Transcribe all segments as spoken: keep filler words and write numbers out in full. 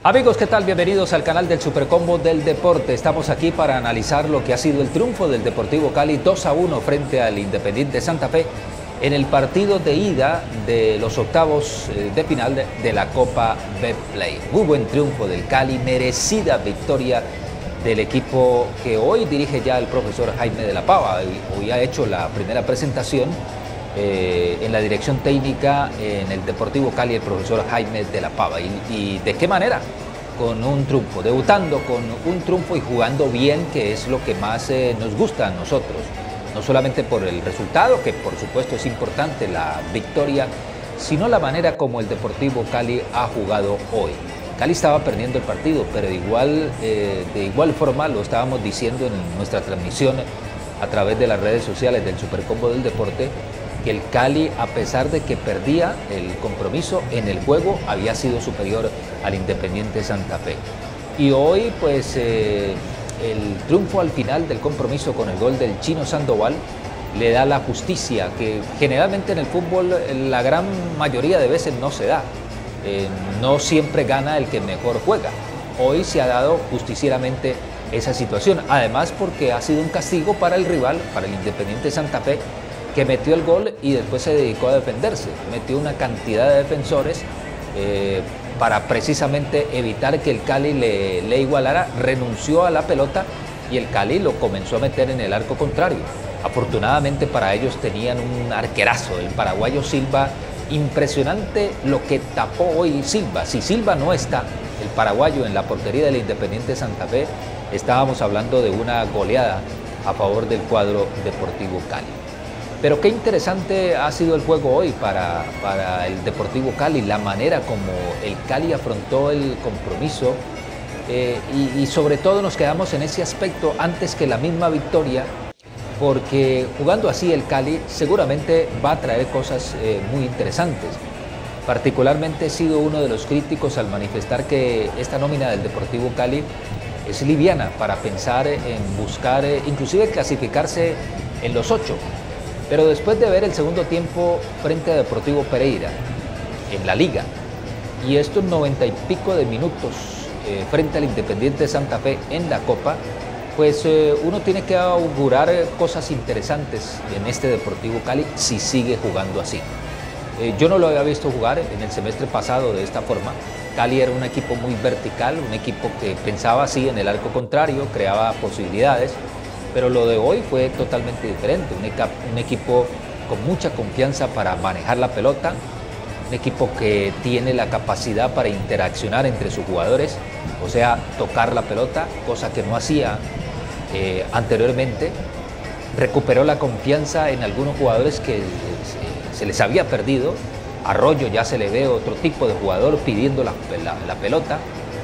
Amigos, ¿qué tal? Bienvenidos al canal del Supercombo del Deporte. Estamos aquí para analizar lo que ha sido el triunfo del Deportivo Cali dos a uno frente al Independiente Santa Fe en el partido de ida de los octavos de final de la Copa Betplay. Muy buen triunfo del Cali, merecida victoria del equipo que hoy dirige ya el profesor Jaime de la Pava. Hoy ha hecho la primera presentación Eh, en la dirección técnica en el Deportivo Cali, el profesor Jaime de la Pava. ¿Y, y de qué manera? Con un triunfo, debutando con un triunfo y jugando bien, que es lo que más eh, nos gusta a nosotros. No solamente por el resultado, que por supuesto es importante, la victoria, sino la manera como el Deportivo Cali ha jugado hoy. Cali estaba perdiendo el partido, pero de igual, eh, de igual forma lo estábamos diciendo en nuestra transmisión a través de las redes sociales del Supercombo del Deporte, que el Cali, a pesar de que perdía el compromiso en el juego, había sido superior al Independiente Santa Fe. Y hoy, pues, eh, el triunfo al final del compromiso con el gol del Chino Sandoval le da la justicia, que generalmente en el fútbol la gran mayoría de veces no se da. Eh, no siempre gana el que mejor juega. Hoy se ha dado justicieramente esa situación, además porque ha sido un castigo para el rival, para el Independiente Santa Fe, que metió el gol y después se dedicó a defenderse. Metió una cantidad de defensores eh, para precisamente evitar que el Cali le, le igualara. Renunció a la pelota y el Cali lo comenzó a meter en el arco contrario. Afortunadamente para ellos tenían un arquerazo, el paraguayo Silva. Impresionante lo que tapó hoy Silva. Si Silva no está, el paraguayo, en la portería del Independiente Santa Fe, estábamos hablando de una goleada a favor del cuadro Deportivo Cali. Pero qué interesante ha sido el juego hoy para, para el Deportivo Cali, la manera como el Cali afrontó el compromiso eh, y, y sobre todo nos quedamos en ese aspecto antes que la misma victoria, porque jugando así el Cali seguramente va a traer cosas eh, muy interesantes. Particularmente he sido uno de los críticos al manifestar que esta nómina del Deportivo Cali es liviana para pensar en buscar, eh, inclusive clasificarse en los ocho. Pero después de ver el segundo tiempo frente a Deportivo Pereira en la Liga y estos noventa y pico de minutos eh, frente al Independiente Santa Fe en la Copa, pues eh, uno tiene que augurar cosas interesantes en este Deportivo Cali si sigue jugando así. Eh, yo no lo había visto jugar en el semestre pasado de esta forma. Cali era un equipo muy vertical, un equipo que pensaba así en el arco contrario, creaba posibilidades. Pero lo de hoy fue totalmente diferente, un, un equipo con mucha confianza para manejar la pelota, un equipo que tiene la capacidad para interaccionar entre sus jugadores, o sea, tocar la pelota, cosa que no hacía eh, anteriormente. Recuperó la confianza en algunos jugadores que se, se les había perdido. Arroyo ya se le ve otro tipo de jugador pidiendo la, la, la pelota.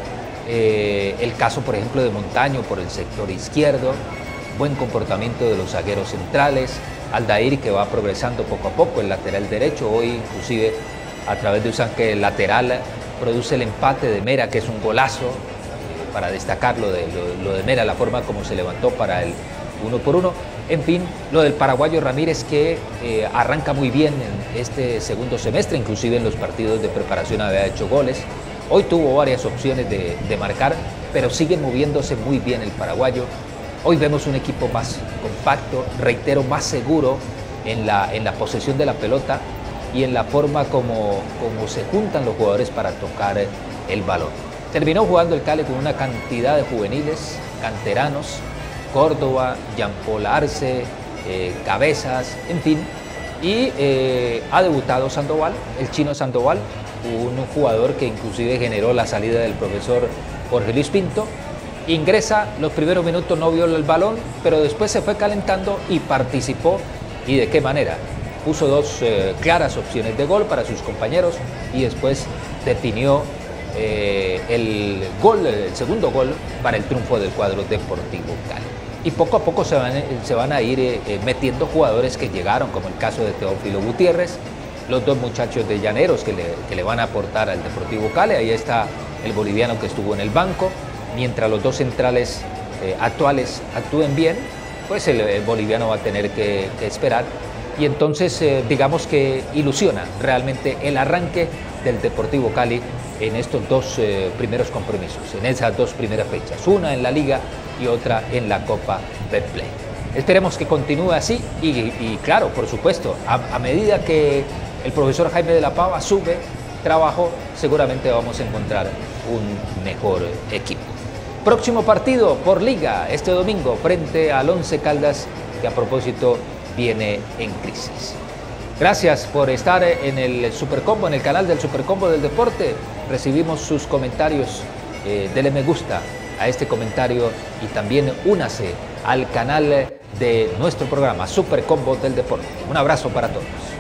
Eh, el caso, por ejemplo, de Montaño por el sector izquierdo. Buen comportamiento de los zagueros centrales, Aldair, que va progresando poco a poco, el lateral derecho, hoy inclusive a través de un saque lateral produce el empate de Mera, que es un golazo, eh, para destacar lo de, lo, lo de Mera, la forma como se levantó para el uno por uno. En fin, lo del paraguayo Ramírez, que eh, arranca muy bien en este segundo semestre, inclusive en los partidos de preparación había hecho goles. Hoy tuvo varias opciones de, de marcar, pero sigue moviéndose muy bien el paraguayo. Hoy vemos un equipo más compacto, reitero, más seguro en la, en la posesión de la pelota y en la forma como, como se juntan los jugadores para tocar el balón. Terminó jugando el Cali con una cantidad de juveniles, canteranos, Córdoba, Jean Paul Arce, eh, Cabezas, en fin. Y eh, ha debutado Sandoval, el Chino Sandoval, un jugador que inclusive generó la salida del profesor Jorge Luis Pinto. Ingresa, los primeros minutos no vio el balón, pero después se fue calentando y participó. ¿Y de qué manera? Puso dos eh, claras opciones de gol para sus compañeros y después definió eh, el gol, el segundo gol para el triunfo del cuadro Deportivo Cali. Y poco a poco se van, se van a ir eh, metiendo jugadores que llegaron, como el caso de Teófilo Gutiérrez, los dos muchachos de Llaneros que le, que le van a aportar al Deportivo Cali. Ahí está el boliviano que estuvo en el banco. Mientras los dos centrales eh, actuales actúen bien, pues el, el boliviano va a tener que, que esperar. Y entonces, eh, digamos que ilusiona realmente el arranque del Deportivo Cali en estos dos eh, primeros compromisos, en esas dos primeras fechas, una en la Liga y otra en la Copa Betplay. Esperemos que continúe así y, y claro, por supuesto, a, a medida que el profesor Jaime de la Pava sube trabajo, seguramente vamos a encontrar un mejor equipo. Próximo partido por Liga este domingo frente al Once Caldas, que a propósito viene en crisis. Gracias por estar en el Supercombo, en el canal del Supercombo del Deporte. Recibimos sus comentarios, eh, dele me gusta a este comentario y también únase al canal de nuestro programa Supercombo del Deporte. Un abrazo para todos.